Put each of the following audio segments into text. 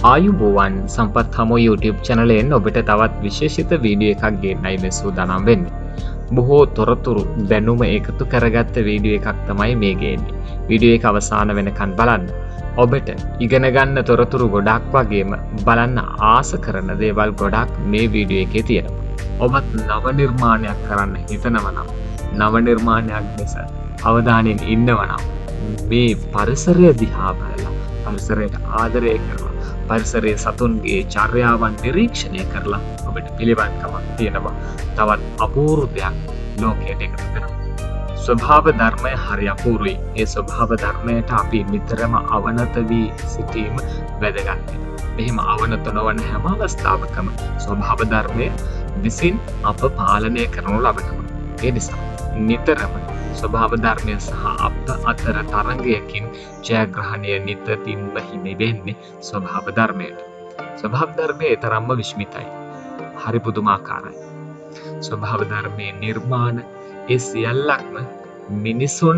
ආයුබෝවන් සම්පත් හමු YouTube චැනලයෙන් ඔබට තවත් විශේෂිත වීඩියෝ එකක් ගෙන්නයි මේ සූදානම් වෙන්නේ. බොහෝ තොරතුරු දැනුම එකතු කරගත්ත වීඩියෝ එකක් තමයි මේ ගේන්නේ. වීඩියෝ එක අවසාන වෙනකන් බලන්න. ඔබට ඉගෙන ගන්න තොරතුරු ගොඩක් වගේම බලන්න ආස කරන දේවල් ගොඩක් මේ වීඩියෝ එකේ තියෙනවා. ඔබත් නව නිර්මාණයක් කරන්න හිතනවා නම් නව නිර්මාණයක් ලෙස අවධානයෙන් ඉන්නවා නම් මේ පරිසරය දිහා බලලා පරිසරයට ආදරය කරලා පරිසරයේ සතුන්ගේ චර්යාවන් නිරීක්ෂණය කරලා ඔබට පිළිවන්කමක් තියෙනවා තවත් අපූර්ව දෙයක් ලෝකයට එකතු කරන්න. ස්වභාව ධර්මය හරි අපූර්වයි. ඒ ස්වභාව ධර්මයට අපි නිතරම අවනත වී සිටීම වැදගත්. මෙහෙම අවනත නොවන හැම අවස්ථාවකම ස්වභාව ධර්මය විසින් අප පාලනය කරනු ලබනවා. ඒ නිසා නිතරම ස්වභාව ධර්මය සහ අප අතර තරංගයකින් ජයග්‍රහණය නිතින්ම හිමි වෙන්නේ ස්වභාව ධර්මයට. ස්වභාව ධර්මයේ තරම්ම විශ්මිතයි. හරි පුදුමාකාරයි. ස්වභාව ධර්මයේ නිර්මාණ ඒ සියල්ලක්ම මිනිසුන්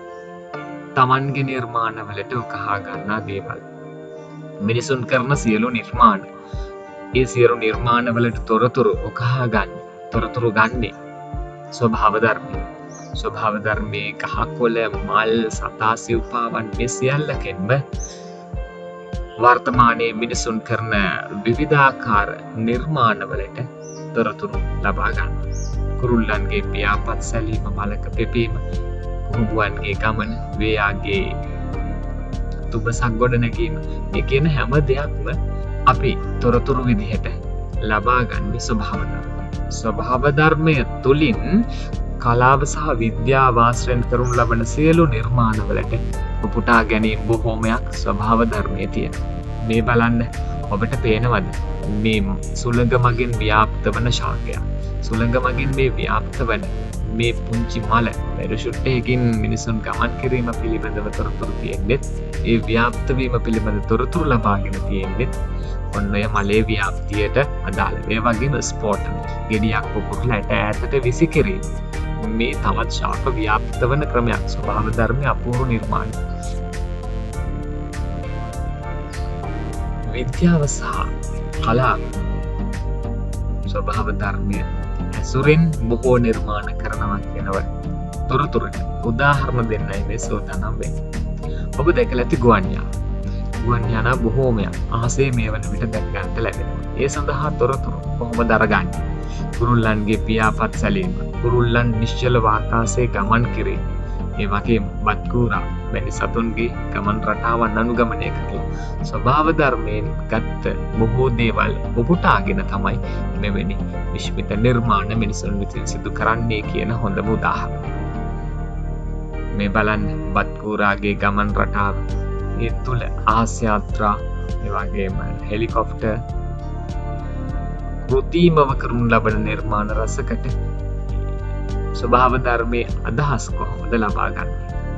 තමන්ගේ නිර්මාණවලට උකහා ගන්නා දේවල්. මිනිසුන් කරන සියලු නිර්මාණ ඒ සියලු නිර්මාණවලට තොරතුරු උකහා ගන්න. තොරතුරු ගන්නේ ස්වභාව ධර්මය. ස්වභාව ධර්මයේ කහකොළ මල් සතා සිව්පාවන් මේ සියල්ලකින්ම වර්තමානයේ මිනිසුන් කරන විවිධාකාර නිර්මාණවලට තොරතුරු ලබා ගන්න. කුරුල්ලන්ගේ පියාපත් සැලීම, මලක පෙපීම, කුඹුවන්ගේ ගමන, වේයාගේ තුබසක් ගොඩ නැගීම, මේ කියන හැම දෙයක්ම අපි තොරතුරු විදිහට ලබා ගන්නේ ස්වභාව ධර්ම. ස්වභාව ධර්මය තුලින් කලාව සහ විද්‍යාව ආශ්‍රයෙන් කරනු ලබන සියලු නිර්මාණවලට උපුටා ගැනීම බොහෝමයක් ස්වභාව ධර්මයේ තියෙනවා. මේ බලන්න ඔබට පේනවද මේ සුළඟ මගින් ව්‍යාප්ත වන ශාකයක්. සුළඟ මගින් මේ ව්‍යාප්ත වන මේ පුංචි මල පැරෂුට් එකකින් මිනිසුන් ගමන් කිරීම පිළිබඳව තොරතුරු තියෙන්නේ. ඒ ව්‍යාප්ත වීම පිළිබඳ තොරතුරු ලබාගෙන තියෙන්නේ ඔන්න ඔය මලේ ව්‍යාප්තියට අදාළ. ඒ වගේම ස්පෝටන් ගෙඩියක් පුපුරලා ඈතට විසිකිරීම. මේ තවත් ශාක ව්‍යාප්ත වන ක්‍රමයක්. ස්වභාව ධර්මයේ අපූර්ව නිර්මාණය. විද්‍යාව සහ කලාව ස්වභාව ධර්මය ඇසුරින් බොහෝ නිර්මාණ කරනවා කියනවා තොරතුරට උදාහරණ දෙන්නයි මේ සූදානම් වෙන්නේ. ඔබ දැකලා ඇති ගුවන් යාන. ගුවන් යාන බොහෝමයක් අහසේ මේ වන විට දැක ගන්නට ලැබෙනවා. ඒ සඳහා තොරතුරු කොහොමද අරගන්නේ? කුරුල්ලන්ගේ පියාපත් සැලීම, කුරුල්ලන් නිශ්චලව ආකාශයේ ගමන් කිරීම, ඒ වගේම බත්කූරා වැනි සතුන්ගේ ගමන් රටාවන් අනුගමනය කරලා ස්වභාව ධර්මයෙන් ගත්ත බොහෝ දේවල් උපුටාගෙන තමයි මෙවැනි විශ්මිත නිර්මාණ මිනිසුන් විසින් සිදු කරන්නේ කියන හොඳම උදාහරණය. මේ බලන්න බත්කූරාගේ ගමන් රටාව, ඒ තුල ආහස් යාත්‍රා, ඒ වගේම හෙලිකොප්ටර් කෘතිමව කරනු ලබන නිර්මාණ රසකට ස්වභාව ධර්මයේ අදහස් කොහොමද ලබා ගන්නේ?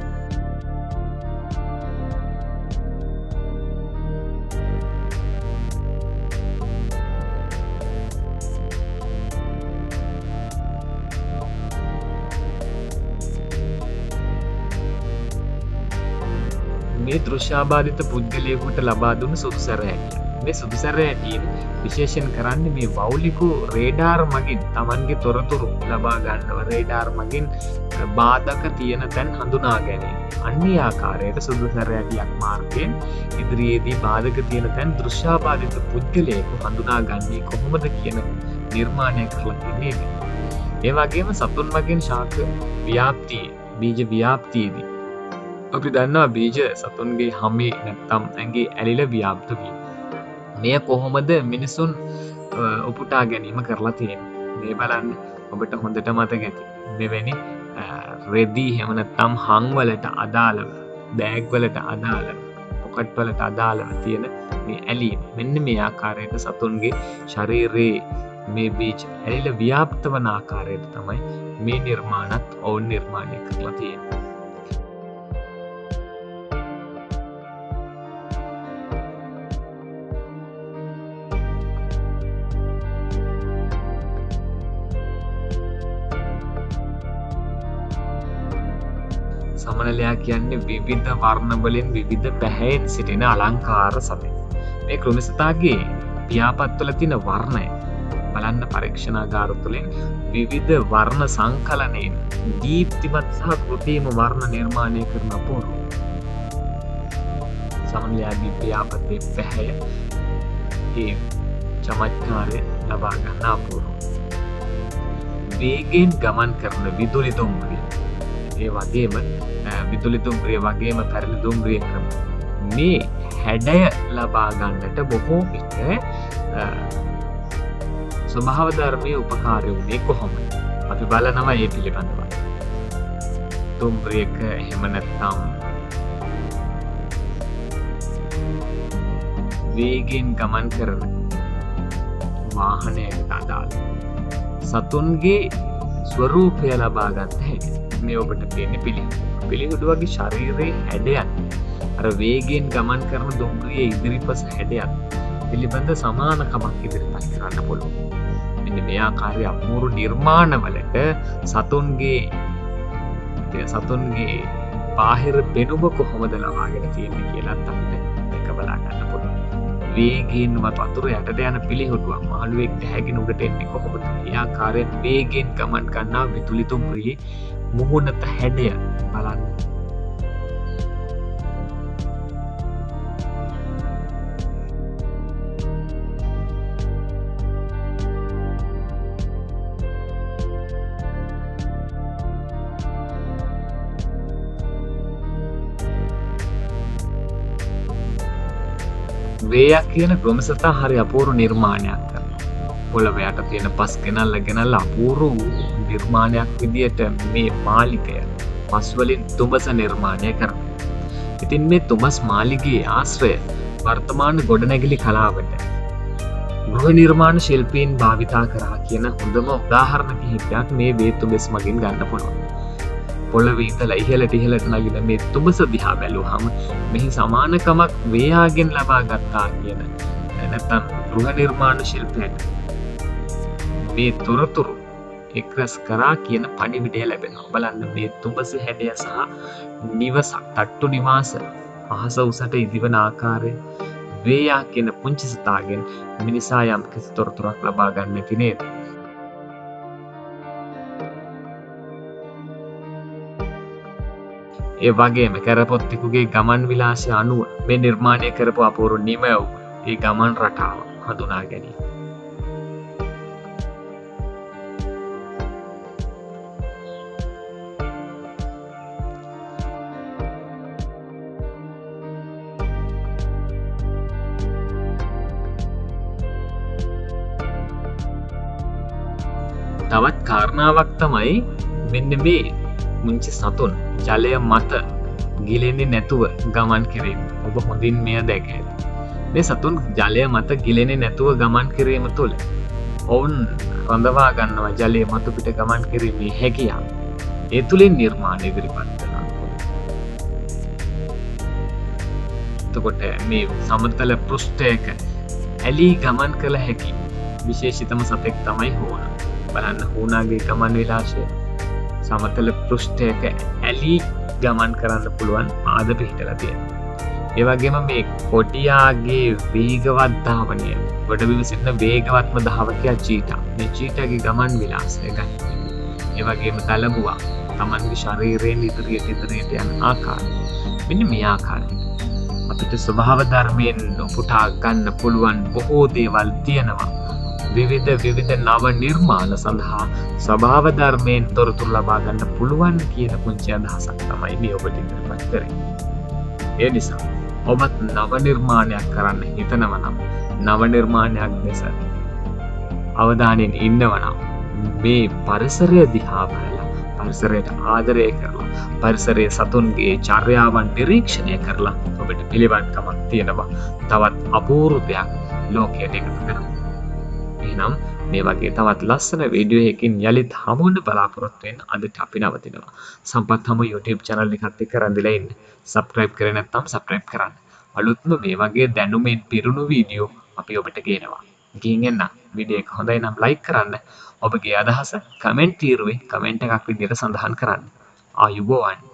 මේ දෘශ්‍යාබාධිත පුද්ගලයෙකුට ලබා දුන්න සුදුසර හැකියාව. මේ සුදුසර හැකියාව විශේෂයෙන් කරන්නේ මේ වෞලිකු රේඩාර් මගින් Tamanගේ තොරතුරු ලබා ගන්නවා. රේඩාර් මගින් බාධක තියෙන තැන් හඳුනා ගැනීම. අන්‍ය ආකාරයට සුදුසර හැකියාවක් මාර්ගයෙන් ඉදිරියේදී බාධක තියෙන තැන් දෘශ්‍යාබාධිත පුද්ගලයෙකු හඳුනා ගන්නේ කොහොමද කියන නිර්මාණය කරලා තියෙන්නේ. ඒ වගේම සතුන් මගින් ශාක ව්‍යාප්තිය, බීජ ව්‍යාප්තියදී අපි දන්නවා බීජ සතුන්ගේ හැමේ නැත්තම් ඇඟේ ඇලිලා ව්‍යාප්ත වීම. මෙය කොහොමද මිනිසුන් උපුටා ගැනීම කරලා තියෙන්නේ? මේ බලන්න ඔබට හොඳට මතක ඇති. මෙවැනි රෙදි එහෙම නැත්තම් හං වලට අදාළව, බෑග් වලට අදාළව, පොකට් වලට අදාළව තියෙන මේ ඇලීම. මෙන්න මේ ආකාරයට සතුන්ගේ ශරීරයේ මේ බීජ ඇලිලා ව්‍යාප්ත වන ආකාරයට තමයි මේ නිර්මාණත් ඔවුන් නිර්මාණය කරලා තියෙන්නේ. සමනලයා කියන්නේ විවිධ වර්ණ වලින් විවිධ පැහැයෙන් සිටින අලංකාර සතෙක්. මේ ක්‍රමසතාගේ පියාපත්වල තියෙන වර්ණය බලන්න පරීක්ෂණාගාර තුළින් විවිධ වර්ණ සංකලනයෙන් දීප්තිමත් සහ කෘත්‍රිම වර්ණ නිර්මාණය කරන අපූර්ව සමනලයාගේ පියාපතේ පැහැය ඒ චමත්කාරය ලබා ගන්න අපූර්ව වේගෙන් ගමන් කරන විදුලි දුම්රිය ඒ වගේම විදුලි දුම්රිය වගේම පැරණි දුම්රිය ක්‍රම මේ හැඩය ලබා ගන්නට බොහෝ විට ස්වභාව ධර්මයේ උපකාරී වුණේ කොහොමද? අපි බලනවා මේ පිළිබඳව. දුම්රියක එහෙම නැත්නම් වේගෙන් ගමන් කරන වාහනයකට අදාළ සතුන්ගේ ස්වරූපය ලබා ගන්න හැටි මේ ඔබට පේන්නේ පිළිහුඩු වගේ ශරීරයේ හැඩයක් අර වේගෙන් ගමන් කරන දුම්රියේ ඉදිරිපස හැඩයක් පිළිබඳ සමානකමක් ඉදිරිපත් කරන්න පුළුවන්. මෙන්න මේ ආකාරයේ අපූර්ව නිර්මාණවලට සතුන්ගේ බාහිර පෙනුම කොහොමද ලබාගෙන තියෙන්නේ කියලාත් අපිට මේක බලා ගන්න පුළුවන්. වේගයෙන් වතුර යටට යන පිළිහුඩුවක් මාළුවෙක් දැහැගෙන උඩට එන්නේ කොහොමද? මේ ආකාරයෙන් වේගයෙන් ගමන් කරනා විදුලි දුම්රියේ මුහුණත හැඩය බලන්න. වේයක් කියන ගොමසතා හරි අපූර්ව නිර්මාණයක් කරනවා. පොළව යට තියෙන පස් ගෙනල්ලා අපූර්ව නිර්මාණයක් විදියට මේ මාලිකය පස් වලින් තුඹස නිර්මාණය කරනවා. ඉතින් මේ තුඹස් මාලිගයේ ආශ්‍රය වර්තමාන ගොඩනැගිලි කලාවට ගෘහ නිර්මාණ ශිල්පීන් භාවිතා කරා කියන හොඳම උදාහරණ කිහිපයක් මේ වේ තුඹස් මගින් ගන්න පුළුවන්. පොළවේ ඉඳලා ඉහළට නගින මේ තුඹස දිහා බැලුවහම මෙහි සමානකමක් වේයාගෙන් ලබා ගත්තා කියන නැත්නම් ගෘහ නිර්මාණ ශිල්පයට මේ තොරතුරු එක්රස් කරා කියන පණිවිඩය ලැබෙනවා. බලන්න මේ තුඹස හැඩය සහ නිවසක් තට්ටු නිවාස අහස උසට ඉදිවන ආකාරය වේයා කියන පුංචි සතාගෙන් මිනිසා යම් කිසි තොරතුරක් ලබා ගන්න ඇති නේද? ඒ වගේම කරපොත්තිකුගේ ගමන් විලාසය අනුව මේ නිර්මාණය කරපු අපූර්ව නිමව ඒ ගමන් රටාව හඳුනා ගැනීම. තවත් කාරණාවක් තමයි මෙන්න මේ මුංචි සතුන් ජලය මත ගිලෙන්නේ නැතුව ගමන් කිරීම. ඔබ හොඳින් මෙය දැක ඇති. මේ සතුන් ජලය මත ගිලෙන්නේ නැතුව ගමන් කිරීම තුළ ඔවුන් රඳවා ගන්නවා ජලය මත පිට ගමන් කිරීමේ හැකියාව. ඒ තුළින් නිර්මාණ ඉදිරිපත් කරනවා. එතකොට මේ සමතල පෘෂ්ඨයක ඇලී ගමන් කළ හැකි විශේෂිතම සතෙක් තමයි හෝන. බලන්න හෝනාගේ ගමන් විලාසය සමතල පෘෂ්ඨයක ඇලී ගමන් කරන්න පුළුවන් පාද පිහිටලා තියෙනවා. ඒ වගේම මේ කොටියාගේ වේගවත් ධාවනය ගොඩබිම සිටින වේගවත්ම ධාවකයා චීටා. මේ චීටාගේ ගමන් විලාසය ගන්න. ඒ වගේම තලබුවා තමන්ගේ ශරීරයෙන් ඉදිරියට යන ආකාරය. මෙන්න මේ ආකාරයට අපිට ස්වභාව ධර්මයෙන් උපුටා ගන්න පුළුවන් බොහෝ දේවල් තියෙනවා. විවිධ නව නිර්මාණ සඳහා ස්වභාව ධර්මයෙන් තොරතුරු ලබා ගන්න පුළුවන් කියන පුංචි අදහසක් තමයි මේ ඔබට ඉදිරිපත් කරන්නේ. ඒ නිසා ඔබත් නව නිර්මාණයක් කරන්න හිතනවා නම් නව නිර්මාණයක් ලෙස අවධානයෙන් ඉන්නවා නම් මේ පරිසරය දිහා බලලා පරිසරයට ආදරය කරලා පරිසරයේ සතුන්ගේ චර්යාවන් නිරීක්ෂණය කරලා ඔබට පිළිවන්කමක් තියෙනවා තවත් අපූර්ව දෙයක් ලෝකයට එකතු කරන්න. එහෙනම් මේ වගේ තවත් ලස්සන වීඩියෝ එකකින් යලිත් හමු වෙන්න බලාපොරොත්තු වෙන අදට අපි නවතිනවා. සම්පත් හමු YouTube channel එකත් එක්ක රැඳිලා ඉන්න. subscribe කරේ නැත්නම් subscribe කරන්න. අලුත්ම මේ වගේ දැනුමින් පිරුණු වීඩියෝ අපි ඔබට ගේනවා. ගිහින් එන්න. වීඩියෝ එක හොඳයි නම් like කරන්න. ඔබගේ අදහස කමෙන්ට් තීරුවේ කමෙන්ට් එකක් විදිහට සඳහන් කරන්න. ආයුබෝවන්.